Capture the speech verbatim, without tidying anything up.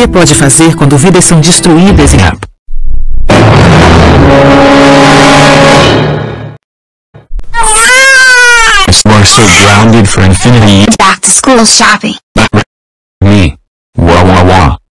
você pode fazer quando vidas são destruídas em App? We're so grounded for infinity. Back to school shopping. Me. Wah wah wah.